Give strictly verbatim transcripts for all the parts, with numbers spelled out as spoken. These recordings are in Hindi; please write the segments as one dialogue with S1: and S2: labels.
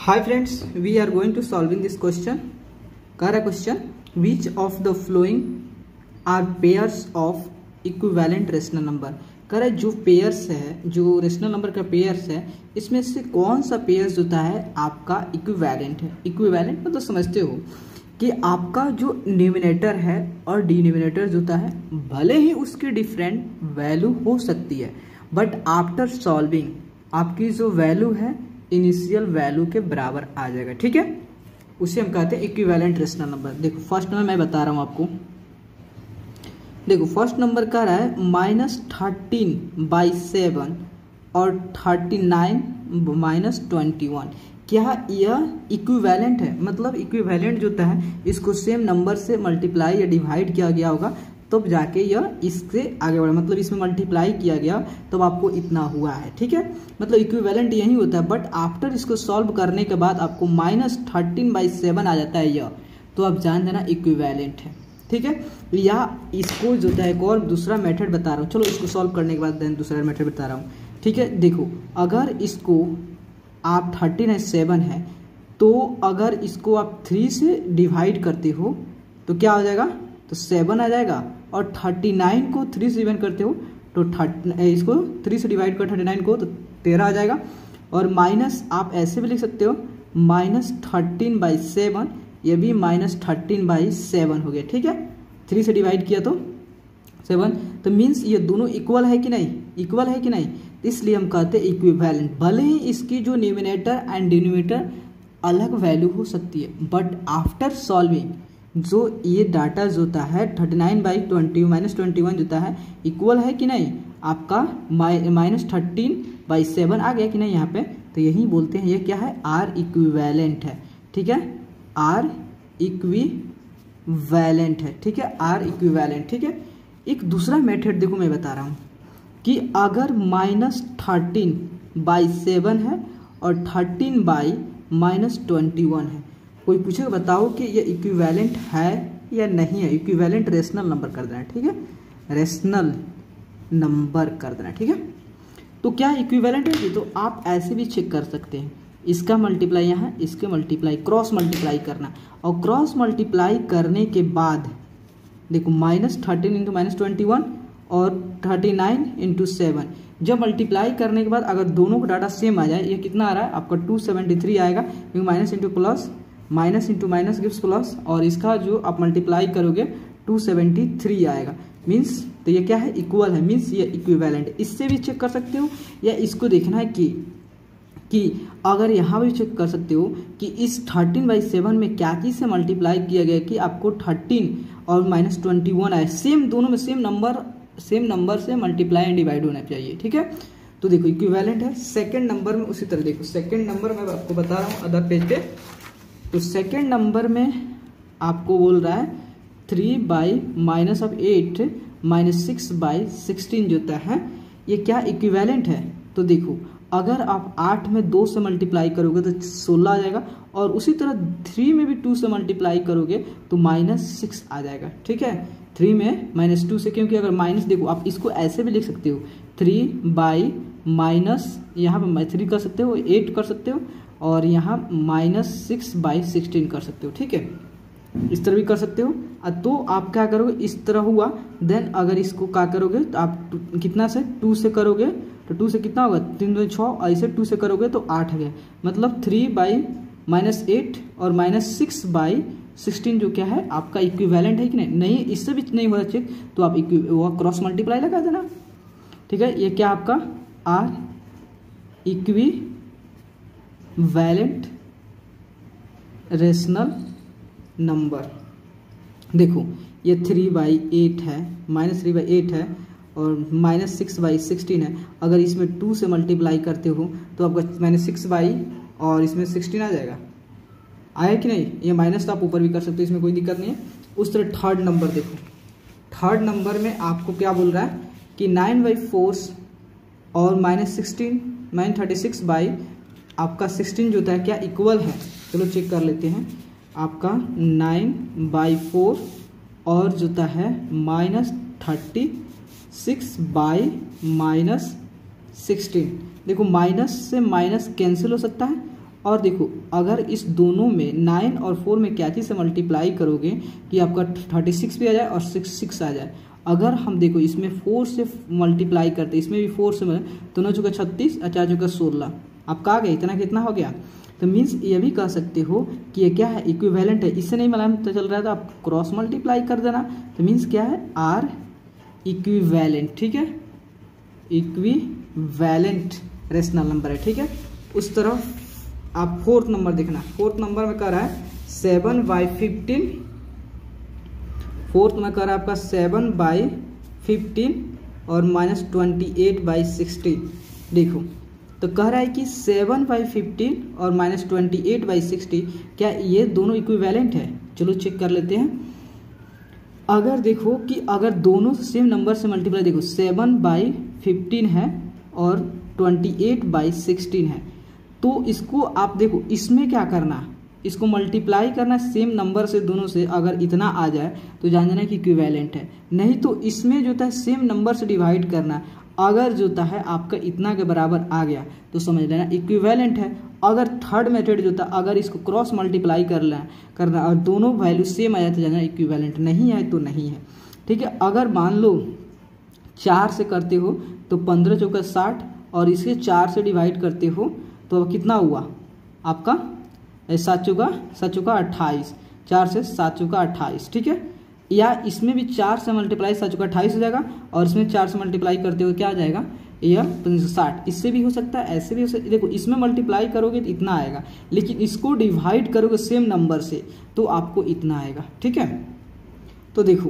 S1: Hi friends, we are going to solving this question. कह रहा question, which of the following are pairs of equivalent rational number. कह रहा है जो पेयर्स है, जो रेशनल नंबर का पेयर्स है, इसमें से कौन सा पेयर्स होता है आपका इक्विवेलेंट है. इक्विवेलेंट मतलब तो समझते हो कि आपका जो न्यूमिनेटर है और डिनोमिनेटर जो होता है भले ही उसकी डिफरेंट वैल्यू हो सकती है, बट आफ्टर सॉल्विंग आपकी जो वैल्यू है इनिशियल वैल्यू के बराबर आ जाएगा. ठीक है, उसे हम कहते हैं इक्विवेलेंट रेशनल नंबर. देखो फर्स्ट नंबर मैं बता रहा हूँ आपको. देखो फर्स्ट नंबर कह रहा है माइनस थर्टीन बाई सेवन और thirty nine minus twenty one. क्या यह इक्विवेलेंट है? मतलब इक्विवेलेंट जो होता है इसको सेम नंबर से मल्टीप्लाई या डिवाइड किया गया होगा तब तो जाके यह इससे आगे बढ़ा. मतलब इसमें मल्टीप्लाई किया गया तब तो आपको इतना हुआ है. ठीक है, मतलब इक्विवेलेंट यही होता है. बट आफ्टर इसको सॉल्व करने के बाद आपको माइनस थर्टीन बाई सेवन आ जाता है यह, तो आप जान देना इक्विवेलेंट है. ठीक है, या इसको जो है एक और दूसरा मेथड बता रहा हूँ. चलो इसको सॉल्व करने के बाद देन दूसरा मेथड बता रहा हूँ. ठीक है, देखो अगर इसको आप थर्टीन है सेवन है तो अगर इसको आप थ्री से डिवाइड करते हो तो क्या हो जाएगा, तो सेवन आ जाएगा. और थर्टी नाइन को थ्री से डिवाइड करते हो तो थर्टी इसको थ्री से डिवाइड कर थर्टी नाइन को तो तेरह आ जाएगा. और माइनस आप ऐसे भी लिख सकते हो माइनस थर्टीन बाई सेवन, ये भी माइनस थर्टीन बाई सेवन हो गया. ठीक है, थ्री से डिवाइड किया तो सेवन, तो मीन्स ये दोनों इक्वल है कि नहीं, इक्वल है कि नहीं, इसलिए हम कहते हैं इक्विवेलेंट. भले ही इसकी जो न्यूमिनेटर एंड डिनोमिनेटर अलग वैल्यू हो सकती है, बट आफ्टर सॉल्विंग जो ये डाटा जो होता है thirty nine by twenty minus twenty one जो होता है इक्वल है कि नहीं, आपका माइनस थर्टीन बाई सेवन आ गया कि नहीं यहाँ पे, तो यही बोलते हैं ये क्या है, आर इक्विवेलेंट है. ठीक है, आर इक्विवेलेंट है. ठीक है, आर इक्विवेलेंट. ठीक है, एक दूसरा मेथड देखो मैं बता रहा हूँ कि अगर माइनस थर्टीन बाई सेवन है और thirteen by minus twenty one है, कोई पूछेगा बताओ कि ये इक्विवेलेंट है या नहीं है. इक्विवेलेंट रेशनल नंबर कर देना. ठीक है, रेशनल नंबर कर देना. ठीक है, तो क्या इक्विवेलेंट है, तो आप ऐसे भी चेक कर सकते हैं. इसका मल्टीप्लाई यहाँ, इसके मल्टीप्लाई क्रॉस मल्टीप्लाई करना, और क्रॉस मल्टीप्लाई करने के बाद देखो minus thirteen into minus twenty one और थर्टी नाइन इंटू सेवन, जब मल्टीप्लाई करने के बाद अगर दोनों का डाटा सेम आ जाए, ये कितना आ रहा है आपका टू सेवेंटी थ्री आएगा, क्योंकि minus into plus minus into minus gives plus, और इसका जो आप मल्टीप्लाई करोगे टू सेवेंटी थ्री आएगा. मीन्स तो ये क्या है, इक्वल है, मीन्स ये इक्विवेलेंट. इससे भी चेक कर सकते हो, या इसको देखना है कि कि अगर यहाँ भी चेक कर सकते हो कि इस थर्टीन बाई सेवन में क्या चीज़ से मल्टीप्लाई किया गया कि आपको थर्टीन और माइनस ट्वेंटी वन आए. सेम दोनों में सेम नंबर सेम नंबर से मल्टीप्लाई एंड डिवाइड होना चाहिए. ठीक है, तो देखो इक्विवेलेंट है. सेकंड नंबर में उसी तरह देखो, सेकंड नंबर में आपको बता रहा हूँ अदर पेज पे. तो सेकंड नंबर में आपको बोल रहा है three by minus of eight minus six by sixteen जो होता है ये क्या इक्विवेलेंट है. तो देखो अगर आप आठ में दो से मल्टीप्लाई करोगे तो सोलह आ जाएगा, और उसी तरह थ्री में भी टू से मल्टीप्लाई करोगे तो माइनस सिक्स आ जाएगा. ठीक है, थ्री में माइनस टू से, क्योंकि अगर माइनस देखो आप इसको ऐसे भी लिख सकते हो थ्री बाई माइनस, यहाँ पर थ्री कर सकते हो, एट कर सकते हो, और यहाँ माइनस सिक्स बाई सिक्सटीन कर सकते हो. ठीक है, इस तरह भी कर सकते हो. तो आप क्या करोगे, इस तरह हुआ, देन अगर इसको क्या करोगे तो आप कितना से टू से करोगे तो टू से कितना होगा, तीन दो छः, और इसे टू से करोगे तो आठ आ गया. मतलब थ्री बाई माइनस एट और माइनस सिक्स बाई सिक्सटीन जो क्या है आपका इक्विवेलेंट है कि नहीं. नहीं, इससे भी नहीं हो रहा चेक तो आप वो क्रॉस मल्टीप्लाई लगा देना. ठीक है, ये क्या आपका आर इक्विवेलेंट रेशनल नंबर. देखो ये थ्री बाई एट है, माइनस थ्री बाई एट है, और माइनस सिक्स बाई सिक्सटीन है. अगर इसमें टू से मल्टीप्लाई करते हो तो आपका माइनस सिक्स बाई और इसमें सिक्सटीन आ जाएगा. आया कि नहीं, ये माइनस तो आप ऊपर भी कर सकते हो, इसमें कोई दिक्कत नहीं है. उस तरह थर्ड नंबर देखो, थर्ड नंबर में आपको क्या बोल रहा है कि नाइन बाई फोर और minus sixteen minus thirty six by आपका सिक्सटीन जो होता है क्या इक्वल है. चलो चेक कर लेते हैं. आपका नाइन बाई फोर और जो होता है minus thirty six by minus sixteen. देखो माइनस से माइनस कैंसिल हो सकता है और देखो अगर इस दोनों में नाइन और फोर में क्या चीज़ से मल्टीप्लाई करोगे कि आपका थर्टी सिक्स भी आ जाए और सिक्स सिक्स आ जाए। अगर हम देखो इसमें फोर से मल्टीप्लाई करते, इसमें भी फोर से, तो नौ चौका छत्तीस और चार चौका सोलह, आपका आ गया इतना कितना हो गया। तो मीन्स ये भी कह सकते हो कि ये क्या है, इक्विवेलेंट है। इससे नहीं मालूम तो चल रहा था, आप क्रॉस मल्टीप्लाई कर देना। तो मीन्स क्या है, आर इक्विवेलेंट, ठीक है, इक्विवेलेंट रेशनल नंबर है, ठीक है। उस तरफ आप फोर्थ नंबर देखना, फोर्थ नंबर में कह रहा है सेवन बाई फिफ्टीन, फोर्थ में कह रहा है आपका सेवन बाई फिफ्टीन और minus twenty eight by sixteen. देखो तो कह रहा है कि सेवन बाई फिफ्टीन और minus twenty eight by sixty, क्या ये दोनों इक्विवेलेंट है। चलो चेक कर लेते हैं। अगर देखो कि अगर दोनों सेम नंबर से मल्टीप्लाई, देखो सेवन बाई फिफ्टीन है और ट्वेंटी एट बाई सिक्सटीन है, तो इसको आप देखो इसमें क्या करना, इसको मल्टीप्लाई करना सेम नंबर से दोनों से। अगर इतना आ जाए तो जान जाना कि इक्विवेलेंट है, नहीं तो इसमें जो है सेम नंबर से डिवाइड करना। अगर जो है आपका इतना के बराबर आ गया तो समझ लेना इक्विवेलेंट है। अगर थर्ड मेथड जो था, अगर इसको क्रॉस मल्टीप्लाई कर लेना करना और दोनों वैल्यू सेम आ जाए तो जाना इक्विवेलेंट, नहीं है तो नहीं है, ठीक है। अगर मान लो चार से करते हो तो पंद्रह चौका साठ और इसे चार से डिवाइड करते हो तो कितना हुआ आपका, सात चौका सात चौका अट्ठाईस, चार से सात चौका अट्ठाईस, ठीक है। या इसमें भी चार से मल्टीप्लाई सात चौका अट्ठाईस हो जाएगा और इसमें चार से मल्टीप्लाई करते हुए क्या आ जाएगा, यह साठ। इससे भी हो सकता है, ऐसे भी हो सकता है। देखो इसमें मल्टीप्लाई करोगे तो इतना आएगा, लेकिन इसको डिवाइड करोगे सेम नंबर से तो आपको इतना आएगा, ठीक है। तो देखो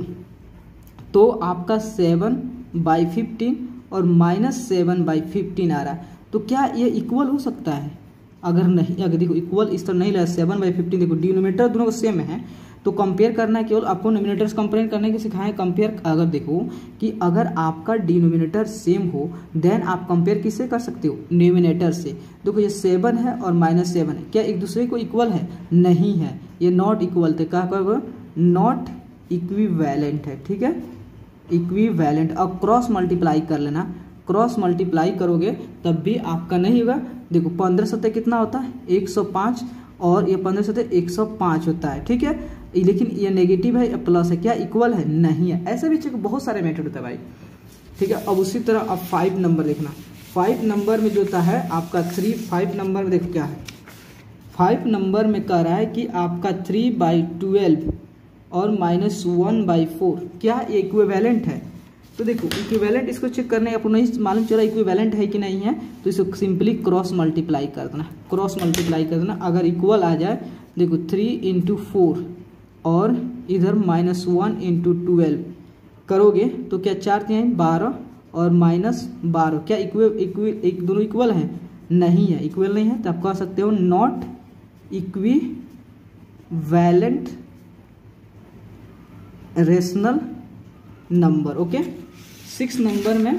S1: तो आपका सेवन बाई फिफ्टीन और माइनस सेवन बाई फिफ्टीन आ रहा है, तो क्या ये इक्वल हो सकता है। अगर नहीं, अगर देखो इक्वल इस तरह नहीं लगा, सेवन बाई फिफ्टीन देखो डिनोमिनेटर दोनों को सेम है तो कंपेयर करना है, केवल आपको डिनोमिनेटर्स कंपेयर करने के सिखाए कंपेयर। अगर देखो कि अगर आपका डिनोमिनेटर सेम हो देन आप कंपेयर किससे कर सकते हो, न्यूमिनेटर से। देखो ये सेवन है और माइनस सेवन है, क्या एक दूसरे को इक्वल है, नहीं है, ये नॉट इक्वल थे, क्या कहोगे, नॉट इक्विवेलेंट है, ठीक है, इक्विवेलेंट। अब क्रॉस मल्टीप्लाई कर लेना, क्रॉस मल्टीप्लाई करोगे तब भी आपका नहीं होगा। देखो पंद्रह सत्तर कितना होता है, एक सौ पाँच, और ये पंद्रह सत्तर एक सौ पाँच होता है, ठीक है। लेकिन ये नेगेटिव है या प्लस है, क्या इक्वल है, नहीं है। ऐसे भी चेक बहुत सारे मेथड होता है भाई, ठीक है। अब उसी तरह अब फाइव नंबर देखना, फाइव नंबर में जो होता है आपका थ्री, फाइव नंबर में देखो क्या है, फाइव नंबर में कह रहा है कि आपका थ्री बाई ट्वेल्व और माइनस वन बाई फोर, क्या इक्विवेलेंट है। तो देखो इक्विवेलेंट इसको चेक करने आपको नहीं मालूम चला इक्विवेलेंट है कि नहीं है, तो इसको सिंपली क्रॉस मल्टीप्लाई कर देना, क्रॉस मल्टीप्लाई कर देना। अगर इक्वल आ जाए, देखो थ्री इंटू फोर और इधर माइनस वन इंटू ट्वेल्व करोगे तो क्या चार तीन बारह और माइनस बारह, क्या इक्वल इक्वल एक दोनों इक्वल हैं, नहीं है, इक्वल नहीं है। तो आप कह सकते हो not equivalent rational number, okay. Six number में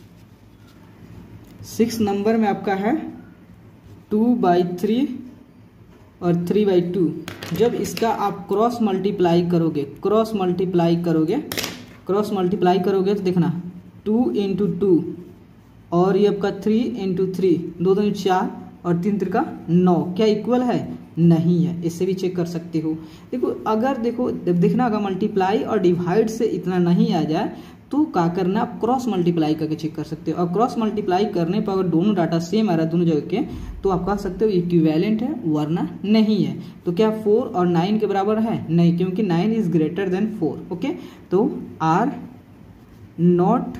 S1: सिक्स नंबर में आपका है टू बाई थ्री और थ्री बाई टू। जब इसका आप क्रॉस मल्टीप्लाई करोगे, क्रॉस मल्टीप्लाई करोगे क्रॉस मल्टीप्लाई करोगे तो देखना टू इंटू टू और ये आपका थ्री इंटू थ्री, दो दो चार और तीन त्रिका नौ, क्या इक्वल है, नहीं है। इससे भी चेक कर सकते हो। देखो अगर देखो देखना अगर मल्टीप्लाई और डिवाइड से इतना नहीं आ जाए तो क्या करना, आप क्रॉस मल्टीप्लाई करके चेक कर सकते हो। और क्रॉस मल्टीप्लाई करने पर अगर दोनों डाटा सेम आ रहा है दोनों जगह के, तो आप कह सकते हो इक्विवेलेंट है, वरना नहीं है। तो क्या फोर और नाइन के बराबर है, नहीं, क्योंकि nine is greater than four, okay. तो are not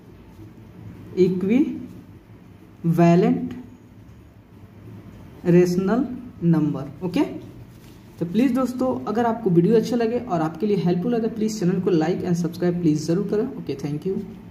S1: equivalent rational number, okay. तो प्लीज़ दोस्तों अगर आपको वीडियो अच्छा लगे और आपके लिए हेल्पफुल लगे, प्लीज़ चैनल को लाइक एंड सब्सक्राइब प्लीज़ ज़रूर करें, ओके। Thank you.